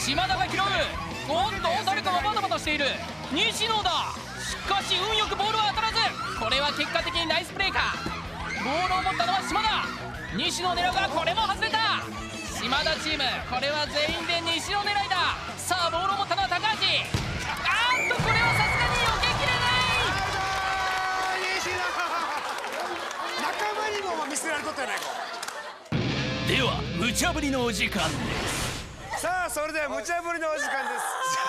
島田が拾う。おっと誰かがバタバタしている。西野だ。しかし運よくボールは当たらず、これは結果的にナイスプレーか。ボールを持ったのは島田。西野を狙うがこれも外れた。島田チームこれは全員で西野狙いだ。さあボールを持ったのは高橋。これはさすがに避けきれない。 西野仲間にも見せられとったやないか。 では無茶ぶりのお時間です。 さあそれでは無茶ぶりのお時間です。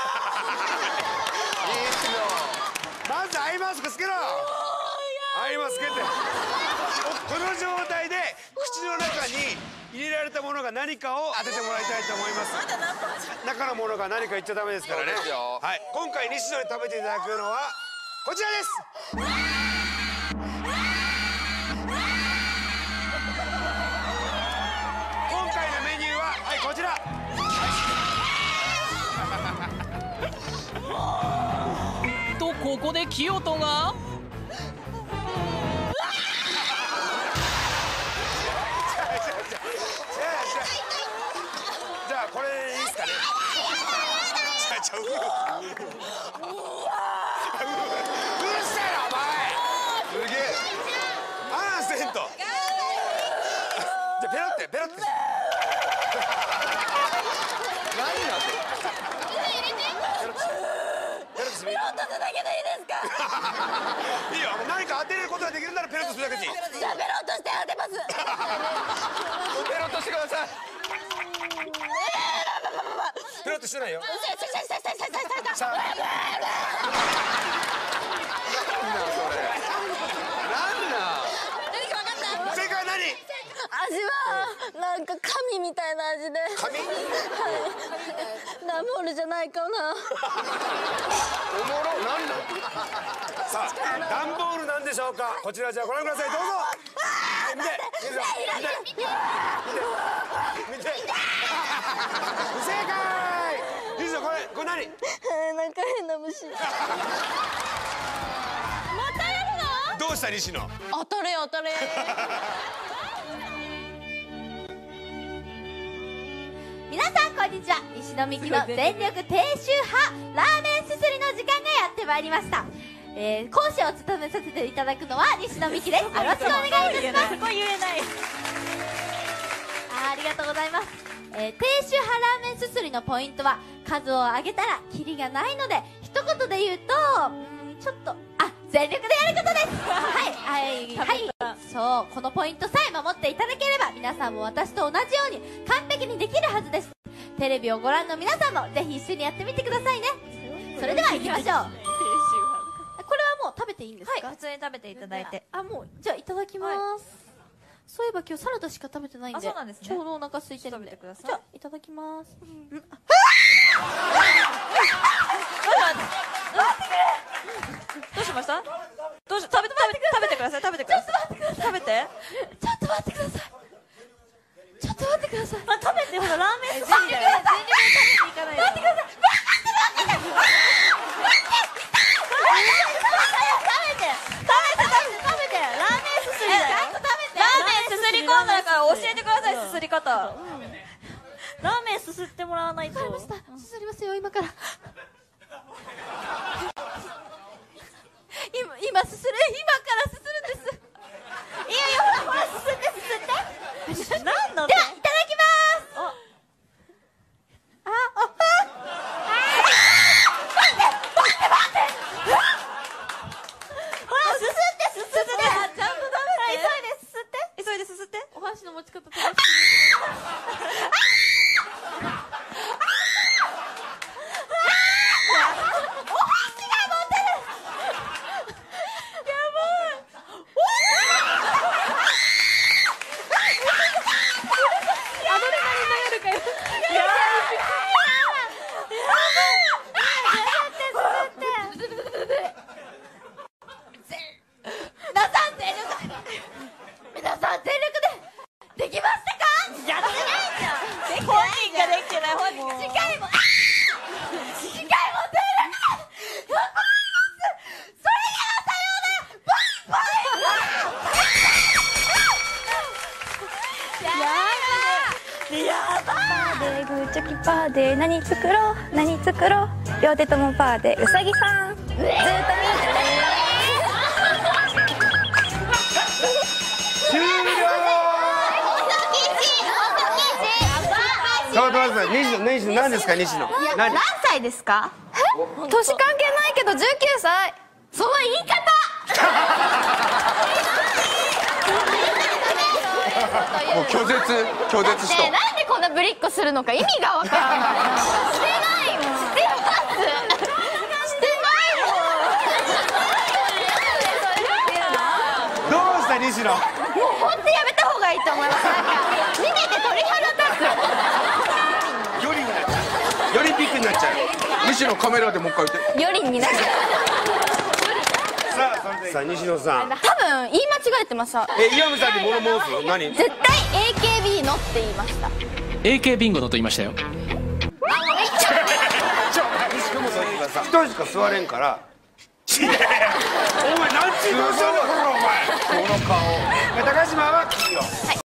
まずアイマスクつけろ。アイマスクつけて、この状態で口の中に入れられたものが何かを当ててもらいたいと思います。中のものが何か言っちゃダメですからね。はい、今回西野に食べていただくのはこちらです。今回のメニューははいこちら。 とここで清人がじゃあこれでいいですかね。うるさいなお前。すげえアンセント。じゃあペロってペロって。何なんでペロッとするだけでいいですか。いいよ、何か当てれることができるならペロッとするだけでいい。じゃあペロッとして当てます。ペロッとしてください。ペロッとしてないよ。さあ正解は何？ 味はなんか紙みたいな味で。 紙？ はい。段ボールじゃないかな。 おもろなんだ。さあ段ボールなんでしょうか。こちらじゃあご覧ください。どうぞ。見て見て。不正解。西野これ何？ なんか変な虫。またやるの？ どうした西野？ 当たれ当たれ。 皆さんこんにちは。西野美紀の全力低周波ラーメンすすりの時間がやってまいりました。講師を務めさせていただくのは西野美紀です。よろしくお願いいたします。そこ言えない。ありがとうございます。低周波ラーメンすすりのポイントは数を上げたらキリがないので、一言で言うとちょっと全力でやることです。はいそう、このポイントさえ守っていただければ皆さんも私と同じように完璧にできるはずです。テレビをご覧の皆さんもぜひ一緒にやってみてくださいね。それでは行きましょう。これはもう食べていいんですか？ はい、普通に食べていただいて。 もうじゃあいただきます。そういえば今日サラダしか食べてないんで、 そうなんですね。 ちょうどお腹空いてるんで。じゃあいただきます。 どうしました？どうし食べてください。食べてください。食べて。 ちょっと待ってください。ちょっと待ってください。 食べて、ほらラーメン全力で食べていかないと。待ってください。 教えてください、すすり方。ラーメンすすってもらわないと。 わかりました。すすりますよ、今から。今すする、今からすするんです。いやいや、ほらすすってすすって。 なんだ。 ではいただきます。 ほらすすってすすって。 ちゃんと食べて。 急いですすって。 お箸の持ち方正しい。 パーで何作ろう何作ろう、両手ともパーでうさぎさん、ずっと見てて。 終了。ちょっと待ってください。西野何ですか、西野。何歳ですか？年関係ないけど19歳。その言い方。 もう拒絶しと。 なんでこんなぶりっ子するのか意味がわからない。してないもん。してます。してないもん。 どうした西野。 もう本当やめた方がいいと思います。なんか見てて鳥肌立つ。 よりになっちゃう。よりピックになっちゃう。 西野カメラでもう一回言って。 よりになっちゃう。 さあ西野さん。 多分言い間違えてました。 岩見さんに物申す。何？ 絶対 AKB のって言いました。 AK ビンゴのと言いましたよ。 西野もそう言ってください。一人しか座れんから。お前なんちゅう顔したんだこのお前。この顔。高島は黄色。